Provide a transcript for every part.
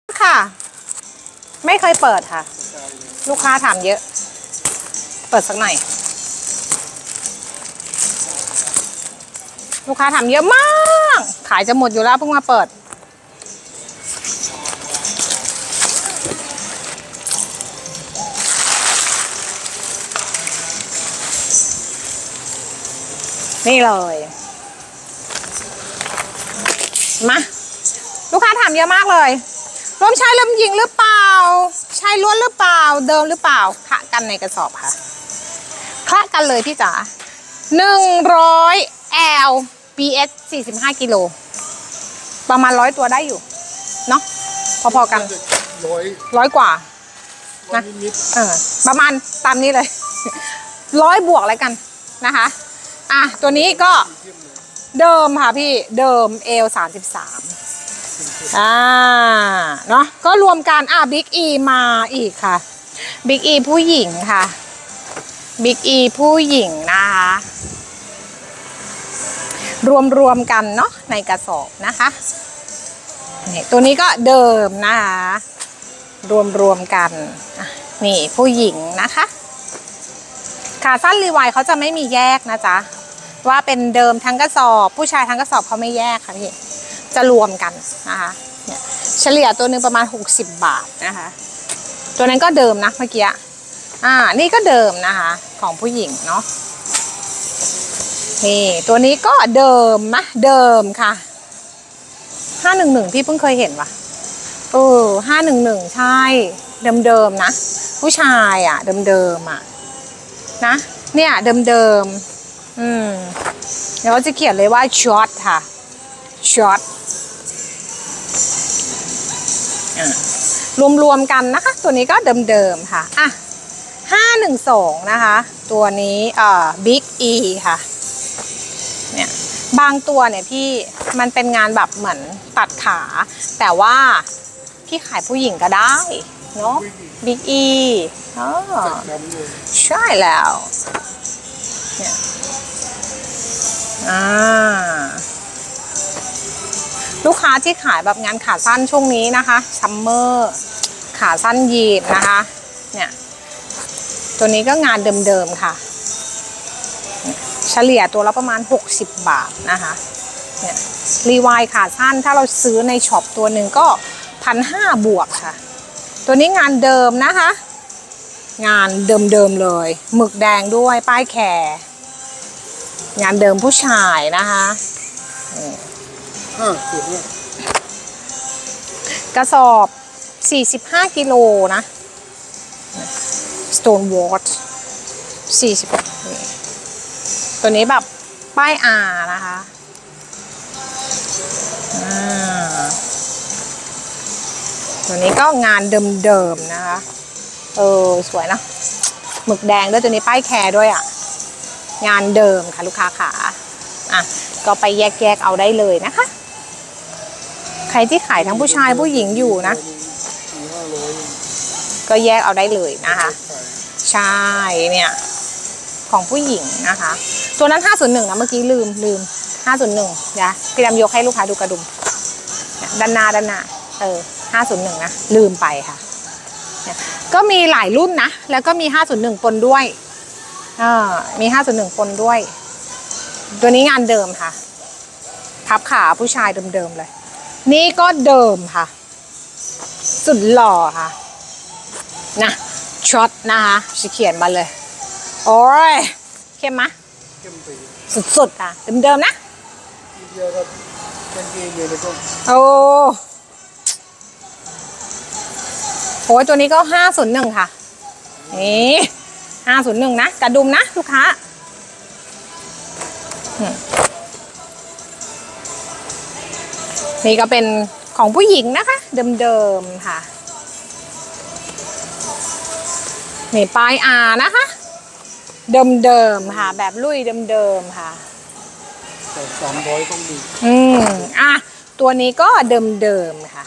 ค่ะไม่เคยเปิดค่ะลูกค้าถามเยอะเปิดสักหน่อยลูกค้าถามเยอะมากขายจะหมดอยู่แล้วเพิ่งมาเปิดนี่เลยมาลูกค้าถามเยอะมากเลยรวมชายรวมหญิงหรือเปล่าชายล้วนหรือเปล่าเดิมหรือเปล่าคละกันในกระสอบค่ะคละกันเลยพี่จ๋า100 L BS 45 กิโลประมาณ100 ตัวได้อยู่เนาะพอๆกัน100 กว่านะประมาณตามนี้เลย100 บวกอะไรกันนะคะอ่ะตัวนี้ก็เดิมค่ะพี่เดิม L 33เนาะก็รวมกันบิ๊กอีมาอีกค่ะบิ๊กอีผู้หญิงค่ะบิ๊กอีผู้หญิงนะคะรวมกันเนาะในกระสอบนะคะนี่ตัวนี้ก็เดิมนะคะรวมกันนี่ผู้หญิงนะคะขาสั้นรีไวท์เขาจะไม่มีแยกนะจ๊ะว่าเป็นเดิมทั้งกระสอบผู้ชายทั้งกระสอบเขาไม่แยกค่ะพี่จะรวมกันนะคะเนี่ยเฉลี่ยตัวหนึ่งประมาณ60 บาทนะคะตัวนั้นก็เดิมนะเมื่อกี้นี่ก็เดิมนะคะของผู้หญิงเนาะนี่ตัวนี้ก็เดิมนะเดิมค่ะ511พี่เพิ่งเคยเห็นว่ะ511ใช่เดิมนะผู้ชายเดิมนะเนี่ยเดิมเดี๋ยวจะเขียนเลยว่าช็อตค่ะช็อตรวมกันนะคะตัวนี้ก็เดิมค่ะ512นะคะตัวนี้บิ๊กอีค่ะเนี่ยบางตัวเนี่ยพี่มันเป็นงานแบบเหมือนตัดขาแต่ว่าพี่ขายผู้หญิงก็ได้เนาะบิ๊กอีใช่แล้วเนี่ยลูกค้าที่ขายแบบงานขาสั้นช่วงนี้นะคะซัมเมอร์ขาสั้นยีนนะคะเนี่ยตัวนี้ก็งานเดิมค่ะเฉลี่ยตัวละประมาณ60 บาทนะคะเนี่ยรีไวท์ขาสั้นถ้าเราซื้อในช็อปตัวหนึ่งก็1,500 บวกค่ะตัวนี้งานเดิมนะคะงานเดิมเลยหมึกแดงด้วยป้ายแคร์งานเดิมผู้ชายนะคะกระสอบ45 กิโลนะ Stone Watch 40ตัวนี้แบบป้ายนะคะตัวนี้ก็งานเดิมนะคะสวยนะหมึกแดงด้วยตัวนี้ป้ายแคร์ด้วยงานเดิมค่ะลูกค้าขาก็ไปแยกเอาได้เลยนะคะใครที่ขายทั้งผู้ชายผู้หญิงอยู่นะก็แยกเอาได้เลยนะคะใช่เนี่ยของผู้หญิงนะคะตัวนั้น501นะเมื่อกี้ลืม501นะพี่ดำยกให้ลูกค้าดูกระดุมด้านหน้า501นะลืมไปค่ะก็มีหลายรุ่นนะแล้วก็มี501ปนด้วยมี501ปนด้วยตัวนี้งานเดิมค่ะพับขาผู้ชายเดิมเลยนี่ก็เดิมค่ะสุดหล่อค่ะนะช็อตนะคะจะเขียนมาเลยโอ้ยเข้มมะสุดๆค่ะเดิมนะโอ้ยตัวนี้ก็501ค่ะนี่501นะกระดุมนะลูกค้านี่ก็เป็นของผู้หญิงนะคะเดิมค่ะนี่ป้ายนะคะเดิมค่ะแบบลุยเดิมค่ะ 300ต้องดีตัวนี้ก็เดิมค่ะ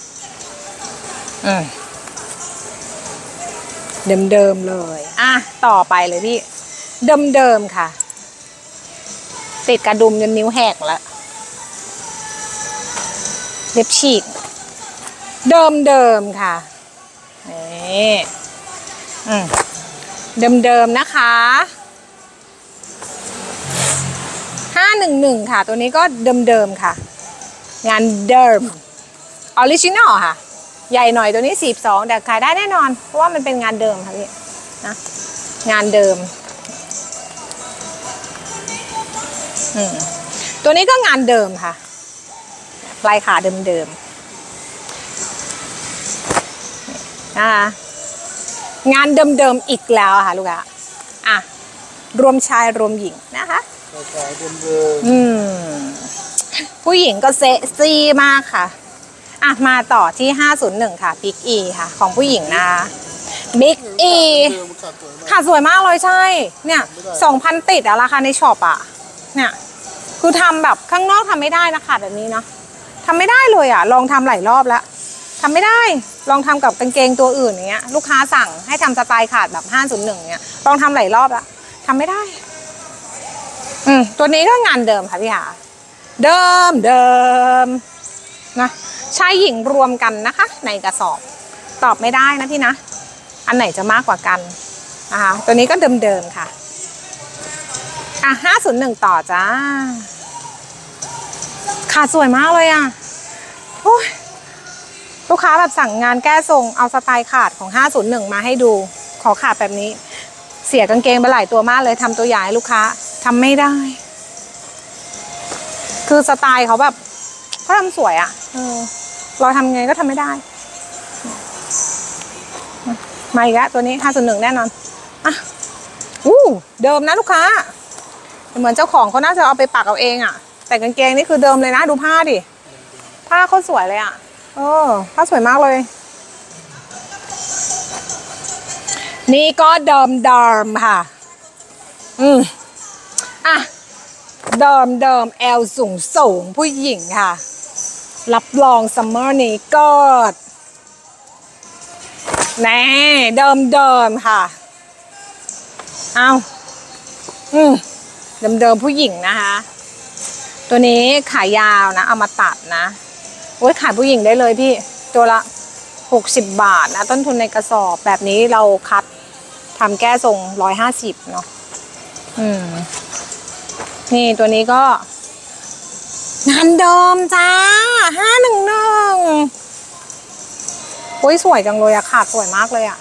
เดิมเลยต่อไปเลยพี่เดิมค่ะติดกระดุมจนนิ้วแหกแล้วเล็บฉีกเดิมค่ะนี่เดิมนะคะ511ค่ะตัวนี้ก็เดิมค่ะงานเดิมออริจินอลค่ะใหญ่หน่อยตัวนี้42แต่ขายได้แน่นอนเพราะว่ามันเป็นงานเดิมค่ะพี่นะงานเดิมตัวนี้ก็งานเดิมค่ะปลายขาเดิมนะคะงานเดิมอีกแล้วค่ะลูกค้าอ่ะรวมชายรวมหญิงนะคะขายเดิมผู้หญิงก็เซ็กซี่มากค่ะอ่ะมาต่อที่501ค่ะบิ๊กอีค่ะของผู้หญิงนะคะบิ๊กอีค่ะสวยมากเลยใช่เนี่ย2,000ติดอะราคาในช็อปอะเนี่ยคือทำแบบข้างนอกทำไม่ได้นะคะแบบนี้เนาะทำไม่ได้เลยอะลองทำหลายรอบแล้วทำไม่ได้ลองทำกับกางเกงตัวอื่นอย่างเงี้ยลูกค้าสั่งให้ทำสไตล์ขาดแบบ501เงี้ยลองทำหลายรอบแล้วทำไม่ได้ตัวนี้ก็งานเดิมค่ะพี่หาเดิมนะชายหญิงรวมกันนะคะในกระสอบตอบไม่ได้นะพี่นะอันไหนจะมากกว่ากันนะคะตัวนี้ก็เดิมค่ะอ่ะ501ต่อจ้าขาสวยมากเลยอ่ะโอ้ยลูกค้าแบบสั่งงานแก้ทรงเอาสไตล์ขาดของ501มาให้ดูขอขาดแบบนี้เสียกางเกงไปหลายตัวมากเลยทำตัวอย่างให้ลูกค้าทำไม่ได้คือสไตล์เขาแบบเขาทำสวยอ่ะเราทำไงก็ทำไม่ได้มาอีกแล้วตัวนี้501แน่นอนอ่ะเดิมนะลูกค้าเหมือนเจ้าของเขาน่าจะเอาไปปักเอาเองอ่ะแต่กางเกงนี่คือเดิมเลยนะดูผ้าดิผ้าเขาสวยเลยอ่ะผ้าสวยมากเลยนี่ก็เดิมค่ะอ่ะเดิมแอลสูงผู้หญิงค่ะรับรองซัมเมอร์นี้ก็แน่เดิมค่ะเอาเดิมผู้หญิงนะคะตัวนี้ขายยาวนะเอามาตัดนะโอ้ยขายผู้หญิงได้เลยพี่ตัวละ60 บาทนะต้นทุนในกระสอบแบบนี้เราคัดทำแก้ทรง150เนาะนี่ตัวนี้ก็งานเดิมจ้า511โอ้ยสวยจังเลยอะขาดสวยมากเลยอะ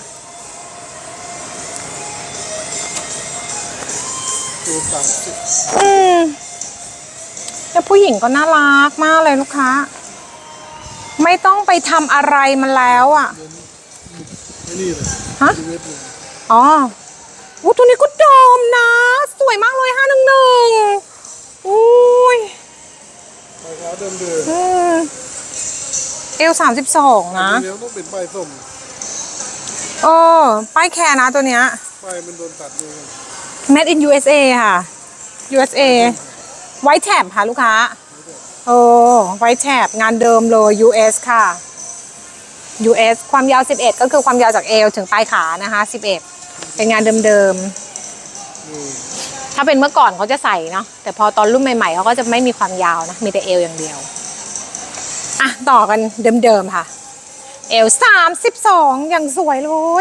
แล้วผู้หญิงก็น่ารักมากเลยลูกค้าไม่ต้องไปทำอะไรมันแล้วอะนี่เลยฮะอ๋อตัวนี้ก็เดิมนะสวยมากเลย511อุ้ยเดิมเอล32นะเดี๋ยวต้องเป็นป้ายส้มป้ายแคร์นะตัวเนี้ยป้ายมันโดนตัดเลย Made in USA ค่ะ USA ไว้แถบค่ะลูกค้าไว้แถบงานเดิมเลย US ค่ะ US ความยาว11ก็คือความยาวจากเอวถึงปลายขานะคะ11เป็นงานเดิมถ้าเป็นเมื่อก่อนเขาจะใส่เนาะแต่พอตอนรุ่นใหม่ๆเขาก็จะไม่มีความยาวนะมีแต่เอวอย่างเดียวอ่ะต่อกันเดิมค่ะเอว32อย่างสวยเลย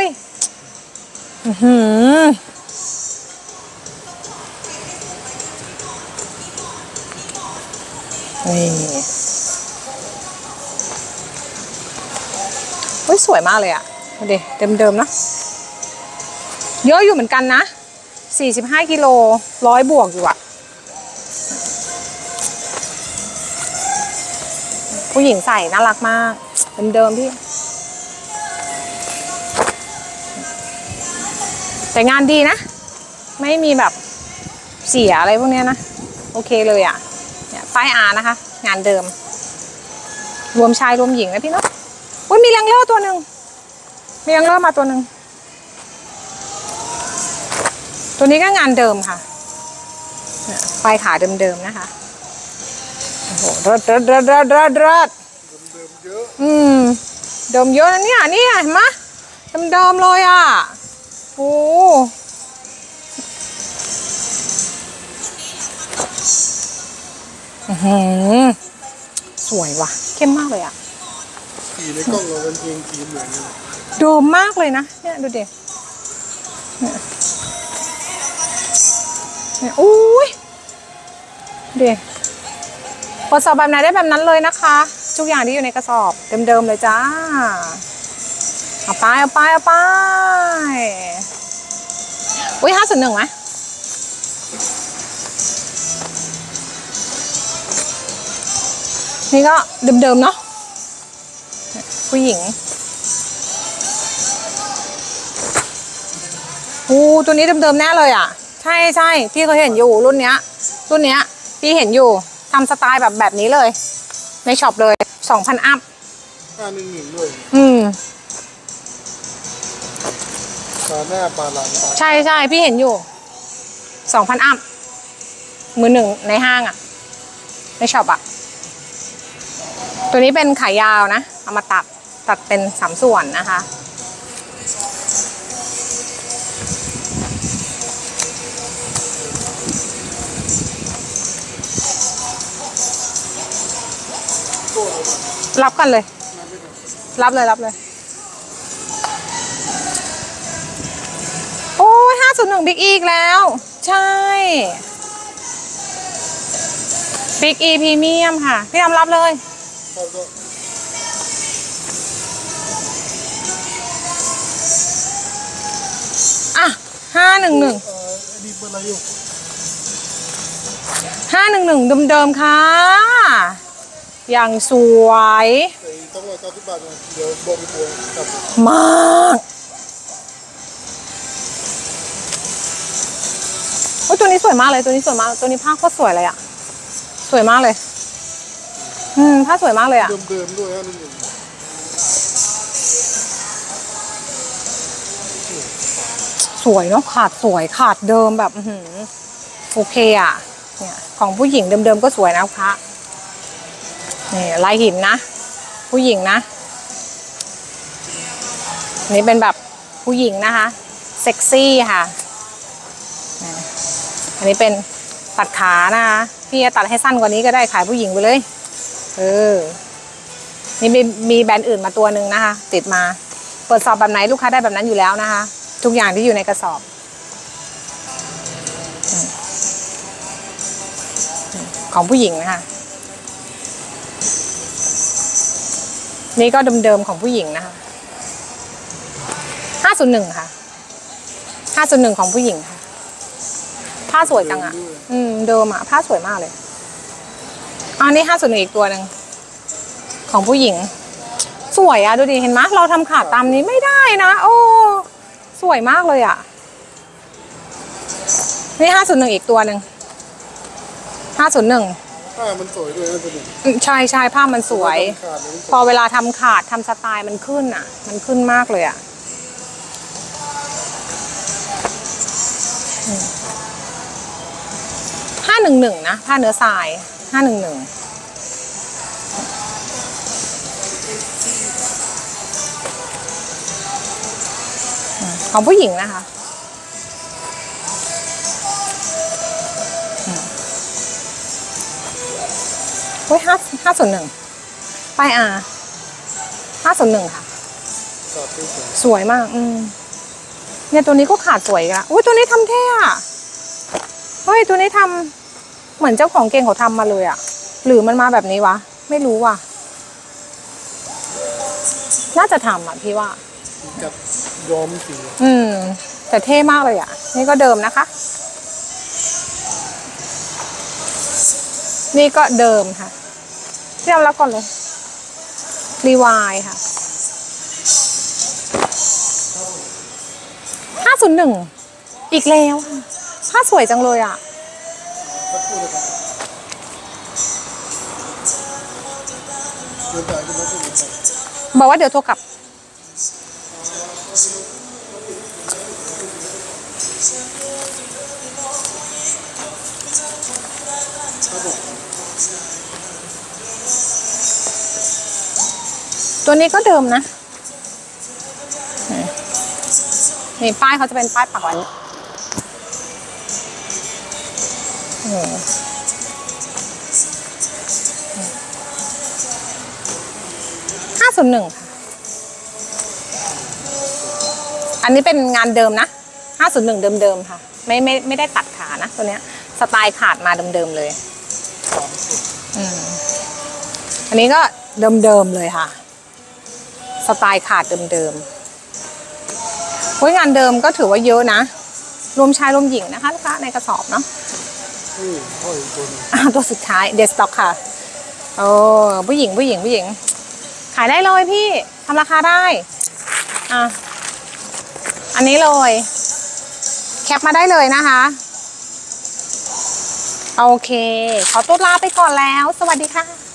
นี่สวยมากเลยอ่ะดูเดิมนะเยอะอยู่เหมือนกันนะ45 กิโล100 บวกอยู่อ่ะผู้หญิงใส่น่ารักมากเดิมพี่แต่งานดีนะไม่มีแบบเสียอะไรพวกนี้นะโอเคเลยอ่ะเนี่ยป้ายอานะคะงานเดิมรวมชายรวมหญิงนะพี่เนาะมีแรงเลอร์ตัวหนึ่งมีแรงเลอร์มาตัวหนึ่งตัวนี้ก็งานเดิมค่ะปลายขาเดิมนะคะโอ้โหเดิมเยอะเดิมเยอะนะเนี่ยนี่เห็นไหมเดิมเลยอ่ะโอ้สวยว่ะเข้มมากเลยอ่ะสีในกล้องเราเป็นจริงสีเหมือนกันโดมมากเลยนะเนี่ยดูเด็กอุ้ยเด็กกดสอบแบบไหนได้แบบนั้นเลยนะคะทุกอย่างที่อยู่ในกระสอบเดิมๆเลยจ้าเอาไปเอาไปเอาไปอุ้ย501ไหมนี่ก็เดิมๆเนาะผู้หญิงตัวนี้เดิมๆแน่เลยอ่ะใช่ใช่พี่เคยเห็นอยู่รุ่นเนี้ยพี่เห็นอยู่ทำสไตล์แบบนี้เลยในช็อปเลย 2,000 อัพ 511ด้วยปลาหน้าปลาหลังใช่ใช่พี่เห็นอยู่ 2,000 อัพมือหนึ่งในห้างอ่ะในช็อปอ่ะตัวนี้เป็นขายาวนะเอามาตัดเป็น3 ส่วนนะคะรับกันเลยรับเลยโอ้ย501บิ๊กอีกแล้วใช่บิ๊กอีพรีเมียมค่ะพี่ทำรับเลยอ่ะ511เดิมๆค่ะอย่างสวยต้อง190 บาทเดี๋ยวบอกพี่บัวครับมากโอ้ตัวนี้สวยมากเลยตัวนี้ผ้าโคตรสวยเลยอ่ะสวยมากเลยผ้าสวยมากเลยอ่ะเดิมด้วยสวยเนาะขาดสวยขาดเดิมแบบโอเคอ่ะเนี่ยของผู้หญิงเดิมๆก็สวยนะคะนี่ลายหินนะผู้หญิงนะนี่เป็นแบบผู้หญิงนะคะเซ็กซี่ค่ะอันนี้เป็นตัดขานะคะพี่จะตัดให้สั้นกว่านี้ก็ได้ขายผู้หญิงไปเลยนี่มีแบรนด์อื่นมาตัวหนึ่งนะคะติดมาเปิดสอบแบบไหนลูกค้าได้แบบนั้นอยู่แล้วนะคะทุกอย่างที่อยู่ในกระสอบของผู้หญิงนะคะนี่ก็เดิมๆของผู้หญิงนะคะ501ค่ะ501ของผู้หญิงค่ะผ้าสวยจังอ่ะเดิมอ่ะผ้าสวยมากเลยอันนี้501อีกตัวหนึ่งของผู้หญิงสวยอ่ะดูดิเห็นไหมเราทำขาดตามนี้ไม่ได้นะโอ้สวยมากเลยอ่ะนี่501อีกตัวหนึ่ง501 ผ้ามันสวยด้วยใช่ผ้ามันสวยพอเวลาทำขาดทำสไตล์มันขึ้นอ่ะมันขึ้นมากเลยอ่ะ511นะผ้าเนื้อทราย511ของผู้หญิงนะคะเฮ้ย501ป้าย501ค่ะสวยมากเนี่ยตัวนี้ก็ขาดสวยอีกละอุ้ยตัวนี้ทำเท่อะเฮ้ยตัวนี้ทำเหมือนเจ้าของเก่งเขาทำมาเลยอะหรือมันมาแบบนี้วะไม่รู้ว่ะน่าจะทำอ่ะพี่ว่ากับย้อมสีแต่เท่มากเลยอ่ะนี่ก็เดิมนะคะนี่ก็เดิมค่ะเรียบรับก่อนเลยรีวายค่ะ501อีกแล้วผ้าสวยจังเลยอ่ะบอกว่าเดี๋ยวโทรกลับตัวนี้ก็เดิมนะนี่ป้ายเขาจะเป็นป้ายปักไว้501 501ค่ะอันนี้เป็นงานเดิมนะ501เดิมๆค่ะไม่ได้ตัดขานะตัวเนี้ยสไตล์ขาดมาเดิมๆเลยอันนี้ก็เดิมๆเลยค่ะสไตล์ขาดเดิมๆงานเดิมก็ถือว่าเยอะนะรวมชายรวมหญิงนะคะลูกค้าในกระสอบเนาะตัวสุดท้ายเดสต็อกค่ะโอ้ผู้หญิงขายได้เลยพี่ทำราคาได้อันนี้เลยแคปมาได้เลยนะคะโอเคขอตัวลาไปก่อนแล้วสวัสดีค่ะ